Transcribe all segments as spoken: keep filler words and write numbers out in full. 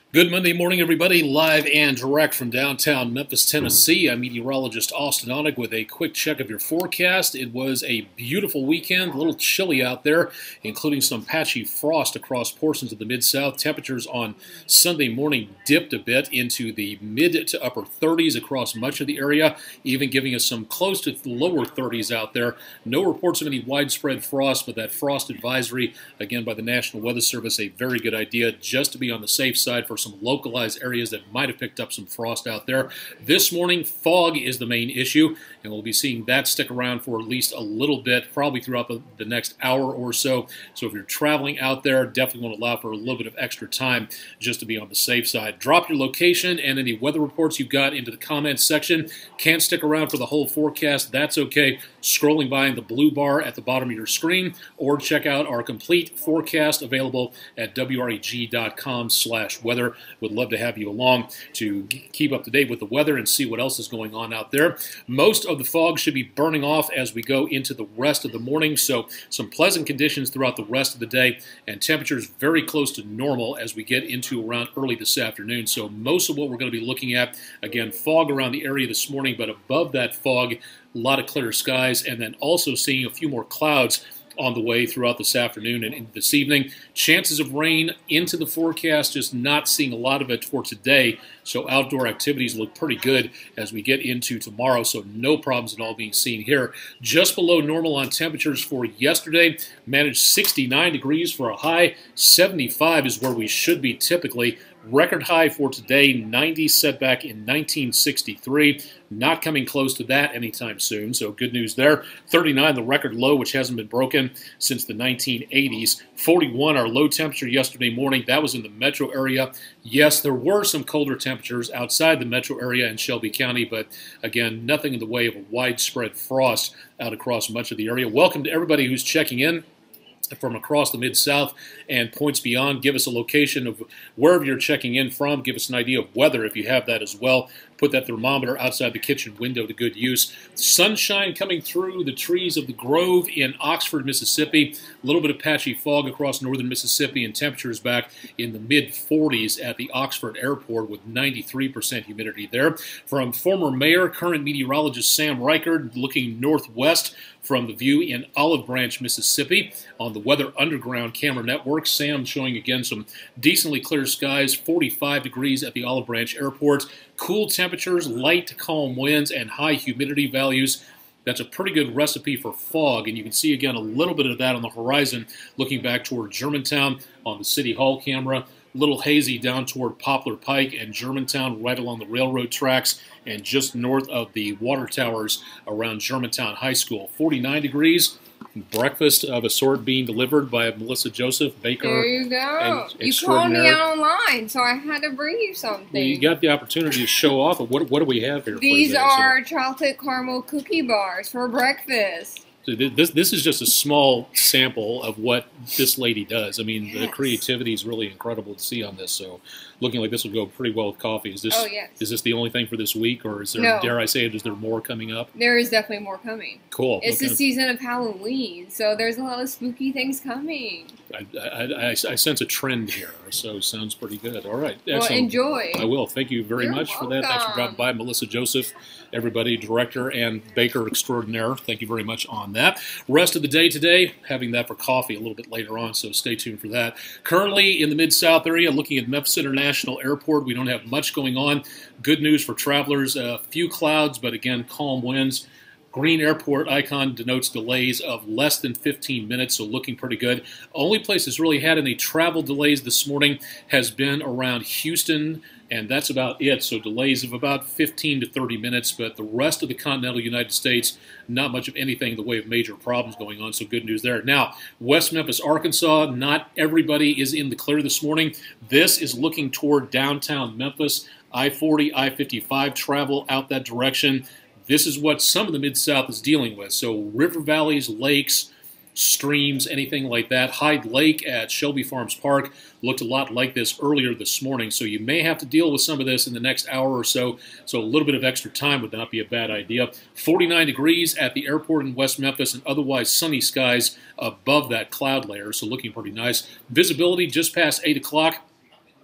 Good Monday morning, everybody. Live and direct from downtown Memphis, Tennessee. I'm meteorologist Austin Onig with a quick check of your forecast. It was a beautiful weekend, a little chilly out there, including some patchy frost across portions of the Mid-South. Temperatures on Sunday morning dipped a bit into the mid to upper thirties across much of the area, even giving us some close to lower thirties out there. No reports of any widespread frost, but that frost advisory, again by the National Weather Service, a very good idea just to be on the safe side for some localized areas that might have picked up some frost out there. This morning, fog is the main issue, and we'll be seeing that stick around for at least a little bit, probably throughout the, the next hour or so. So if you're traveling out there, definitely want to allow for a little bit of extra time just to be on the safe side. Drop your location and any weather reports you've got into the comments section. Can't stick around for the whole forecast. That's okay. Scrolling by the blue bar at the bottom of your screen, or check out our complete forecast available at W R E G dot com slash weather. Would love to have you along to keep up to date with the weather and see what else is going on out there. Most of the fog should be burning off as we go into the rest of the morning, so some pleasant conditions throughout the rest of the day, and temperatures very close to normal as we get into around early this afternoon. So most of what we're going to be looking at, again, fog around the area this morning, but above that fog, a lot of clear skies, and then also seeing a few more clouds on the way throughout this afternoon and into this evening. Chances of rain into the forecast, just not seeing a lot of it for today. So outdoor activities look pretty good as we get into tomorrow. So no problems at all being seen here. Just below normal on temperatures for yesterday. Managed sixty-nine degrees for a high. seventy-five is where we should be typically. Record high for today, ninety set back in nineteen sixty-three. Not coming close to that anytime soon, so good news there. thirty-nine, the record low, which hasn't been broken since the nineteen eighties. forty-one, our low temperature yesterday morning. That was in the metro area. Yes, there were some colder temperatures outside the metro area in Shelby County, but again, nothing in the way of a widespread frost out across much of the area. Welcome to everybody who's checking in from across the Mid-South and points beyond. Give us a location of wherever you're checking in from. Give us an idea of weather if you have that as well. Put that thermometer outside the kitchen window to good use. Sunshine coming through the trees of the Grove in Oxford, Mississippi. A little bit of patchy fog across northern Mississippi, and temperatures back in the mid forties at the Oxford Airport with ninety-three percent humidity there. From former mayor, current meteorologist Sam Reichard, looking northwest from the view in Olive Branch, Mississippi on the Weather Underground camera network. Sam showing again some decently clear skies, forty-five degrees at the Olive Branch Airport. Cool temperatures, light to calm winds, and high humidity values. That's a pretty good recipe for fog, and you can see again a little bit of that on the horizon looking back toward Germantown on the City Hall camera. A little hazy down toward Poplar Pike and Germantown right along the railroad tracks, and just north of the water towers around Germantown High School. forty-nine degrees. Breakfast of a sort being delivered by Melissa Joseph, baker. There you go. You called me out online, so I had to bring you something. Well, you got the opportunity to show off. What, what do we have here? These for you are so, chocolate caramel cookie bars for breakfast. So this, this is just a small sample of what this lady does. I mean, yes. The creativity is really incredible to see on this. So looking like this will go pretty well with coffee. Is this, oh, yes. Is this the only thing for this week, or is there, no. dare I say it, is there more coming up? There is definitely more coming. Cool. It's the season of Halloween, so there's a lot of spooky things coming. I, I, I, I sense a trend here, so it sounds pretty good. All right. Excellent. Well, enjoy. I will. Thank you very You're much welcome. for that. Thanks for dropping by. Melissa Joseph, everybody, director and baker extraordinaire. Thank you very much on that. Rest of the day today, having that for coffee a little bit later on, so stay tuned for that. Currently in the Mid-South area, looking at Memphis International Airport, we don't have much going on. Good news for travelers. A few clouds, but again, calm winds. Green airport icon denotes delays of less than fifteen minutes, so looking pretty good. Only place that's really had any travel delays this morning has been around Houston, and that's about it. So delays of about fifteen to thirty minutes, but the rest of the continental United States, not much of anything in the way of major problems going on, so good news there. Now, West Memphis, Arkansas, not everybody is in the clear this morning. This is looking toward downtown Memphis. I forty, I fifty-five travel out that direction. This is what some of the Mid-South is dealing with. So river valleys, lakes, streams, anything like that. Hyde Lake at Shelby Farms Park looked a lot like this earlier this morning. So you may have to deal with some of this in the next hour or so. So a little bit of extra time would not be a bad idea. forty-nine degrees at the airport in West Memphis, and otherwise sunny skies above that cloud layer. So looking pretty nice. Visibility just past eight o'clock.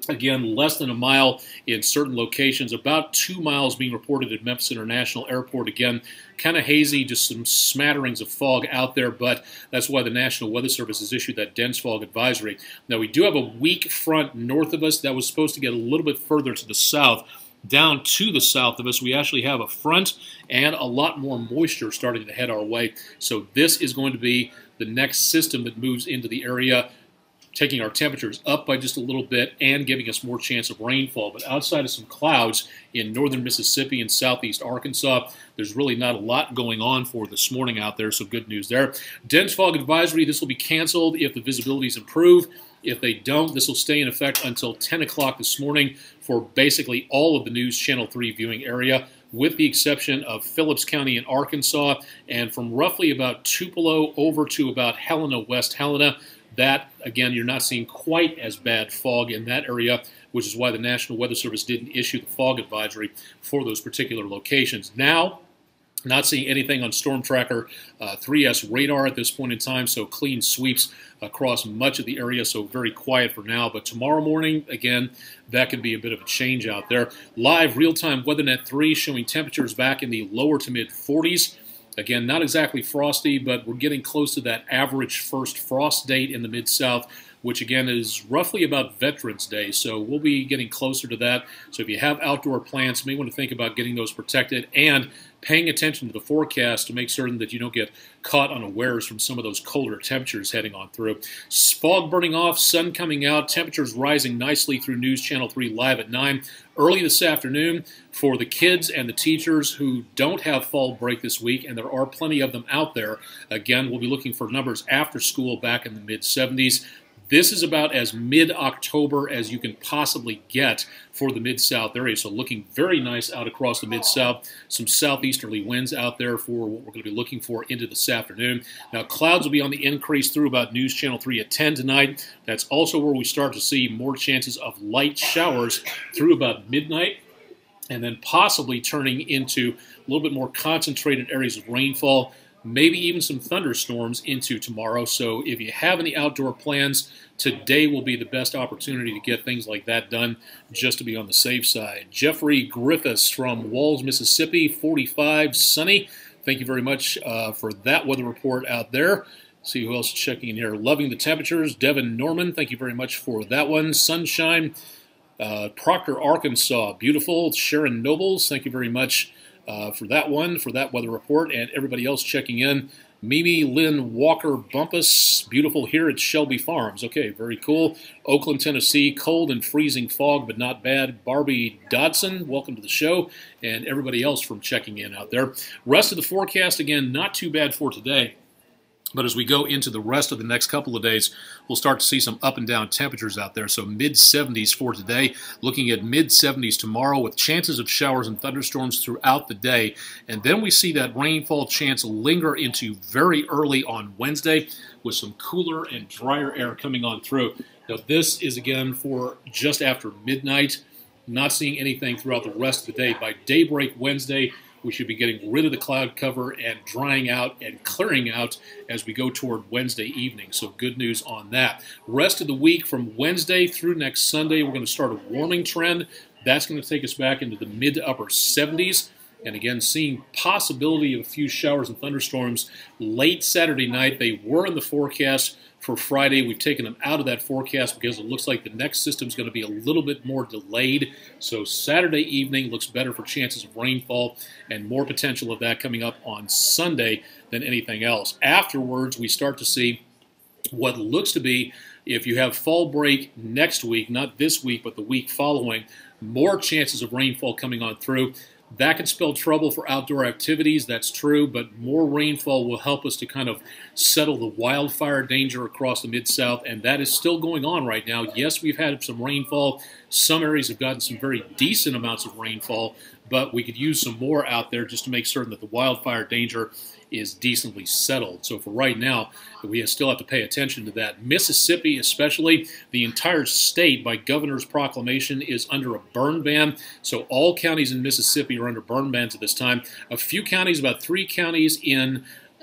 Again, less than a mile in certain locations, about two miles being reported at Memphis International Airport. Again, kind of hazy, just some smatterings of fog out there, but that's why the National Weather Service has issued that dense fog advisory. Now, we do have a weak front north of us that was supposed to get a little bit further to the south. Down to the south of us, we actually have a front and a lot more moisture starting to head our way. So this is going to be the next system that moves into the area, taking our temperatures up by just a little bit and giving us more chance of rainfall. But outside of some clouds in northern Mississippi and southeast Arkansas, there's really not a lot going on for this morning out there, so good news there. Dense fog advisory, this will be canceled if the visibilities improve. If they don't, this will stay in effect until ten o'clock this morning for basically all of the News Channel three viewing area, with the exception of Phillips County in Arkansas, and from roughly about Tupelo over to about Helena, West Helena. That, again, you're not seeing quite as bad fog in that area, which is why the National Weather Service didn't issue the fog advisory for those particular locations. Now, not seeing anything on Storm Tracker uh, three S radar at this point in time, so clean sweeps across much of the area, so very quiet for now. But tomorrow morning, again, that could be a bit of a change out there. Live real-time WeatherNet three showing temperatures back in the lower to mid forties. Again, not exactly frosty, but we're getting close to that average first frost date in the Mid-South, which again is roughly about Veterans Day. So we'll be getting closer to that. So if you have outdoor plants, you may want to think about getting those protected and paying attention to the forecast to make certain that you don't get caught unawares from some of those colder temperatures heading on through. Fog burning off, sun coming out, temperatures rising nicely through News Channel three live at nine. Early this afternoon for the kids and the teachers who don't have fall break this week, and there are plenty of them out there. Again, we'll be looking for numbers after school back in the mid seventies. This is about as mid-October as you can possibly get for the Mid-South area. So looking very nice out across the Mid-South. Some southeasterly winds out there for what we're going to be looking for into this afternoon. Now, clouds will be on the increase through about News Channel three at ten tonight. That's also where we start to see more chances of light showers through about midnight, and then possibly turning into a little bit more concentrated areas of rainfall, maybe even some thunderstorms into tomorrow. So if you have any outdoor plans, today will be the best opportunity to get things like that done, just to be on the safe side. Jeffrey Griffiths from Walls, Mississippi, forty-five, sunny. Thank you very much uh, for that weather report out there. See who else is checking in here. Loving the temperatures. Devin Norman, thank you very much for that one. Sunshine. Uh, Proctor, Arkansas, beautiful. Sharon Nobles, thank you very much Uh, for that one, for that weather report, and everybody else checking in. Mimi Lynn Walker Bumpus, beautiful here at Shelby Farms. Okay, very cool. Oakland, Tennessee, cold and freezing fog, but not bad. Barbie Dodson, welcome to the show, and everybody else from checking in out there. Rest of the forecast, again, not too bad for today. But as we go into the rest of the next couple of days, we'll start to see some up and down temperatures out there. So mid seventies for today, looking at mid seventies tomorrow with chances of showers and thunderstorms throughout the day. And then we see that rainfall chance linger into very early on Wednesday with some cooler and drier air coming on through. Now this is again for just after midnight. Not seeing anything throughout the rest of the day. By daybreak Wednesday, we should be getting rid of the cloud cover and drying out and clearing out as we go toward Wednesday evening. So good news on that. Rest of the week from Wednesday through next Sunday, we're going to start a warming trend. That's going to take us back into the mid to upper seventies. And again, seeing possibility of a few showers and thunderstorms late Saturday night. They were in the forecast for Friday. We've taken them out of that forecast because it looks like the next system is going to be a little bit more delayed. So Saturday evening looks better for chances of rainfall and more potential of that coming up on Sunday than anything else. Afterwards, we start to see what looks to be, if you have fall break next week, not this week, but the week following, more chances of rainfall coming on through. That can spell trouble for outdoor activities, that's true, but more rainfall will help us to kind of settle the wildfire danger across the Mid-South, and that is still going on right now. Yes, we've had some rainfall. Some areas have gotten some very decent amounts of rainfall, but we could use some more out there just to make certain that the wildfire danger is decently settled. So for right now, we still have to pay attention to that. Mississippi especially, the entire state by governor's proclamation is under a burn ban. So all counties in Mississippi are under burn bans at this time. A few counties, about three counties in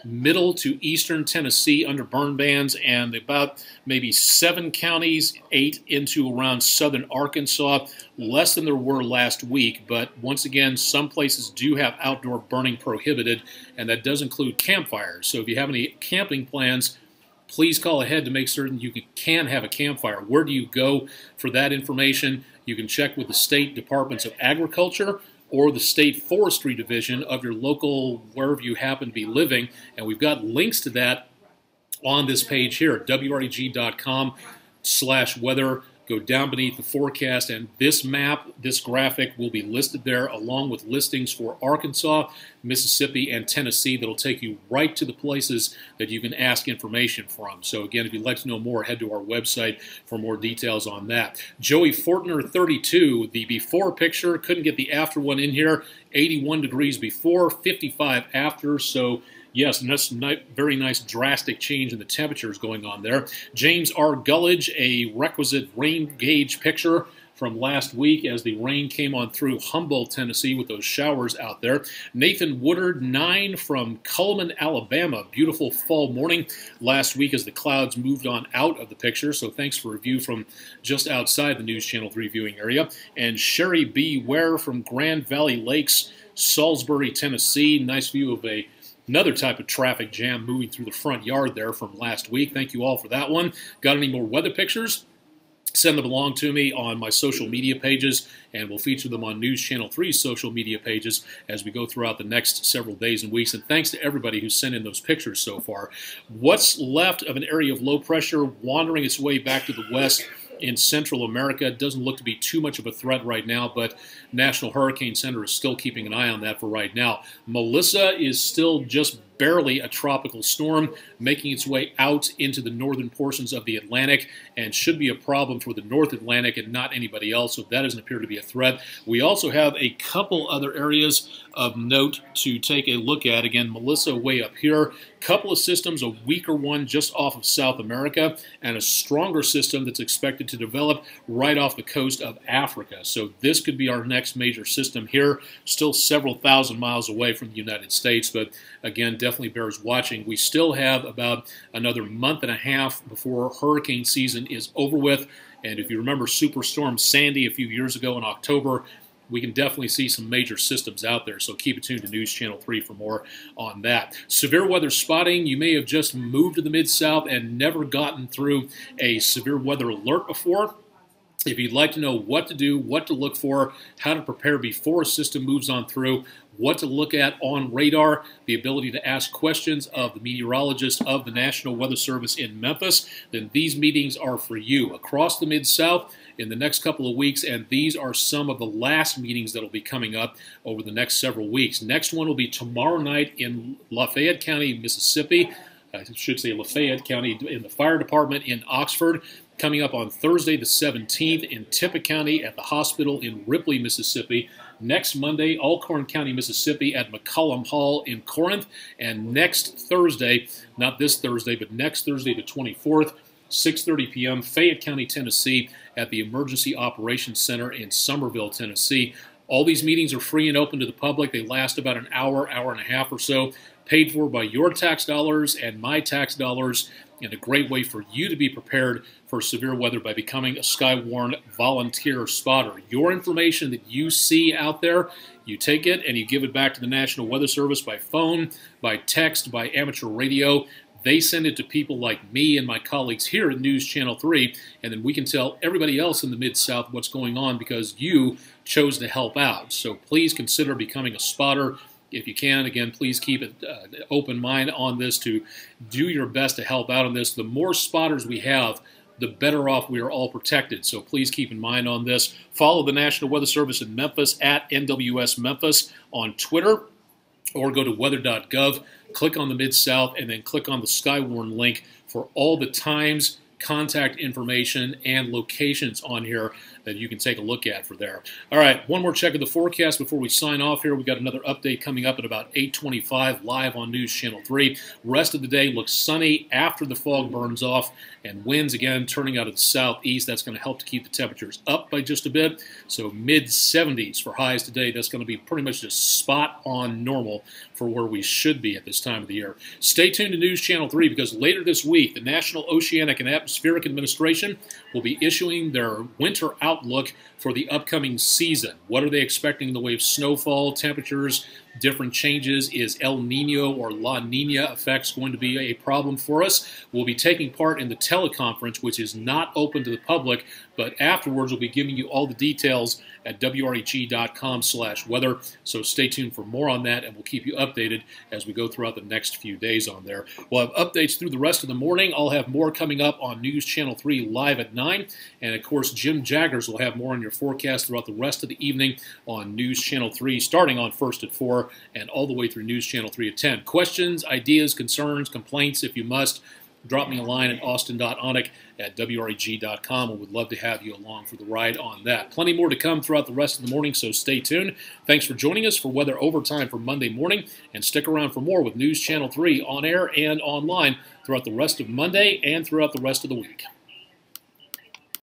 middle to eastern Tennessee under burn bans, and about maybe seven counties, eight into around southern Arkansas, less than there were last week. But once again, some places do have outdoor burning prohibited, and that does include campfires. So if you have any camping plans, please call ahead to make certain you can have a campfire. Where do you go for that information? You can check with the state departments of agriculture or the state forestry division of your local, wherever you happen to be living. And we've got links to that on this page here, W R E G dot com slash weather. Go down beneath the forecast, and this map, this graphic will be listed there along with listings for Arkansas, Mississippi, and Tennessee that'll take you right to the places that you can ask information from. So again, if you'd like to know more, head to our website for more details on that. Joey Fortner, thirty-two, the before picture, couldn't get the after one in here, eighty-one degrees before, fifty-five after, so yes, and that's a very nice drastic change in the temperatures going on there. James R. Gullidge, a requisite rain gauge picture from last week as the rain came on through Humboldt, Tennessee with those showers out there. Nathan Woodard, nine from Cullman, Alabama. Beautiful fall morning last week as the clouds moved on out of the picture. So thanks for a view from just outside the News Channel three viewing area. And Sherry B. Ware from Grand Valley Lakes, Salisbury, Tennessee. Nice view of a Another type of traffic jam moving through the front yard there from last week. Thank you all for that one. Got any more weather pictures? Send them along to me on my social media pages, and we'll feature them on News Channel three's social media pages as we go throughout the next several days and weeks. And thanks to everybody who sent in those pictures so far. What's left of an area of low pressure wandering its way back to the west in Central America doesn't look to be too much of a threat right now, but National Hurricane Center is still keeping an eye on that for right now. Melissa is still just barely a tropical storm, making its way out into the northern portions of the Atlantic, and should be a problem for the North Atlantic and not anybody else, so that doesn't appear to be a threat. We also have a couple other areas of note to take a look at. Again, Melissa way up here. Couple of systems, a weaker one just off of South America, and a stronger system that's expected to develop right off the coast of Africa. So this could be our next major system here, still several thousand miles away from the United States, but again, definitely bears watching. We still have about another month and a half before hurricane season is over with, and if you remember Superstorm Sandy a few years ago in October, we can definitely see some major systems out there, so keep it tuned to News Channel three for more on that. Severe weather spotting, you may have just moved to the Mid-South and never gotten through a severe weather alert before. If you'd like to know what to do, what to look for, how to prepare before a system moves on through, what to look at on radar, the ability to ask questions of the meteorologist of the National Weather Service in Memphis, then these meetings are for you. Across the Mid-South in the next couple of weeks, and these are some of the last meetings that will be coming up over the next several weeks. Next one will be tomorrow night in Lafayette County, Mississippi. I should say Lafayette County in the fire department in Oxford. Coming up on Thursday the seventeenth in Tippah County at the hospital in Ripley, Mississippi. Next Monday, Alcorn County, Mississippi at McCollum Hall in Corinth. And next Thursday, not this Thursday, but next Thursday the twenty-fourth, six thirty p m, Fayette County, Tennessee at the Emergency Operations Center in Somerville, Tennessee. All these meetings are free and open to the public. They last about an hour, hour and a half or so, paid for by your tax dollars and my tax dollars, and a great way for you to be prepared for severe weather by becoming a Skywarn volunteer spotter. Your information that you see out there, you take it and you give it back to the National Weather Service by phone, by text, by amateur radio. They send it to people like me and my colleagues here at News Channel three, and then we can tell everybody else in the Mid-South what's going on because you chose to help out. So please consider becoming a spotter if you can. Again, please keep an uh, open mind on this to do your best to help out on this. The more spotters we have, the better off we are all protected. So please keep in mind on this. Follow the National Weather Service in Memphis at N W S Memphis on Twitter, or go to weather dot gov, click on the Mid-South, and then click on the Skywarn link for all the times, contact information and locations on here that you can take a look at for there. All right, one more check of the forecast before we sign off here. We've got another update coming up at about eight twenty-five live on News Channel three. Rest of the day looks sunny after the fog burns off, and winds again turning out of the southeast. That's going to help to keep the temperatures up by just a bit. So mid seventies for highs today. That's going to be pretty much just spot on normal for where we should be at this time of the year. Stay tuned to News Channel three because later this week, the National Oceanic and Atmospheric Administration will be issuing their winter outlook for the upcoming season. What are they expecting in the way of snowfall, temperatures, different changes? Is El Nino or La Nina effects going to be a problem for us? We'll be taking part in the teleconference, which is not open to the public, but afterwards we'll be giving you all the details at W R E G dot com slash weather. So stay tuned for more on that, and we'll keep you updated as we go throughout the next few days on there. We'll have updates through the rest of the morning. I'll have more coming up on News Channel three live at nine. And, of course, Jim Jaggers will have more on your forecast throughout the rest of the evening on News Channel three, starting on first at four and all the way through News Channel three at ten. Questions, ideas, concerns, complaints, if you must, drop me a line at austin dot onick at W R E G dot com. We would love to have you along for the ride on that. Plenty more to come throughout the rest of the morning, so stay tuned. Thanks for joining us for Weather Overtime for Monday morning, and stick around for more with News Channel three on air and online throughout the rest of Monday and throughout the rest of the week.